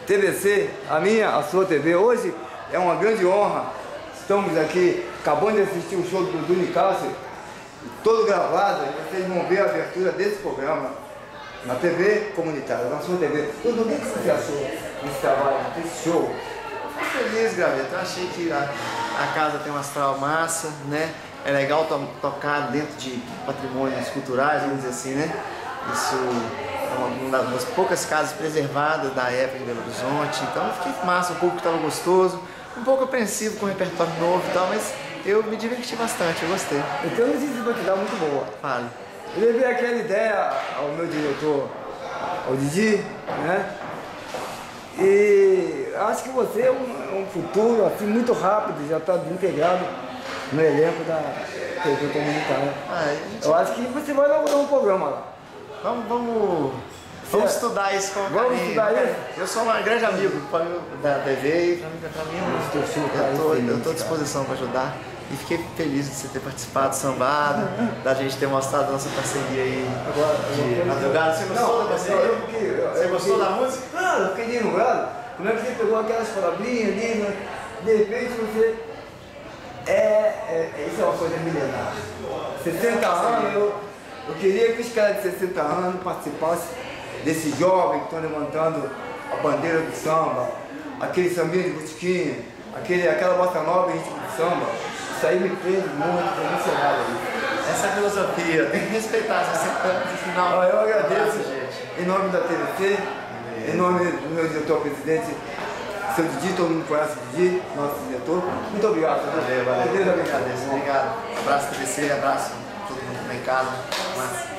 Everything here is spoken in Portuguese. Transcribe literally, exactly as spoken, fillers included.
T V C, a minha, a sua T V. Hoje é uma grande honra. Estamos aqui, acabando de assistir o show do Dudu Nicásio, todo gravado. Vocês vão ver a abertura desse programa na T V comunitária, na sua T V. Dudu, o que você achou desse trabalho, desse show? Fico feliz, Graveta. Eu achei que a, a casa tem um astral massa, né? É legal to tocar dentro de patrimônios culturais, vamos dizer assim, né? Isso é uma das poucas casas preservadas da época de Belo Horizonte. Então eu fiquei massa, o público estava gostoso, um pouco apreensivo com o repertório novo e tal, mas eu me diverti bastante, eu gostei. Eu tenho uma notícia para te dar muito boa. Fale. Eu levei aquela ideia ao meu diretor, ao Didi, né? E acho que você é um, um futuro assim, muito rápido, já está integrado no elenco da T V comunitária. Ah, gente... Eu acho que você vai inaugurar um programa lá. Vamos, vamos, vamos é. estudar isso com Vamos carinho. estudar isso? Eu sou um grande amigo da T V e para mim eu estou à disposição para ajudar. E fiquei feliz de você ter participado, sambado, da gente ter mostrado a nossa parceria aí de madrugada. Você gostou da parceria? Você gostou da música? Não, eu fiquei ignorado. Como é que você pegou aquelas palavrinhas ali, né? De repente você... É, é, isso é uma coisa milenar. sessenta anos, eu, eu queria que os caras de sessenta anos participassem desse jovem que estão levantando a bandeira do samba, aquele sambinha de botiquinha, aquele, aquela bossa nova em ritmo de samba. Isso aí me fez muito emocionado ali. Essa é a filosofia, tem que respeitar sessenta anos no final. Ah, eu agradeço, gente. Em nome da T V C, é. Em nome do meu diretor-presidente, seu Didi, todo mundo conhece o Didi, nosso diretor. Muito obrigado. Valeu, valeu. Deus abençoe. Obrigado. Abraço T V C, abraço todo mundo que está em casa. Mas...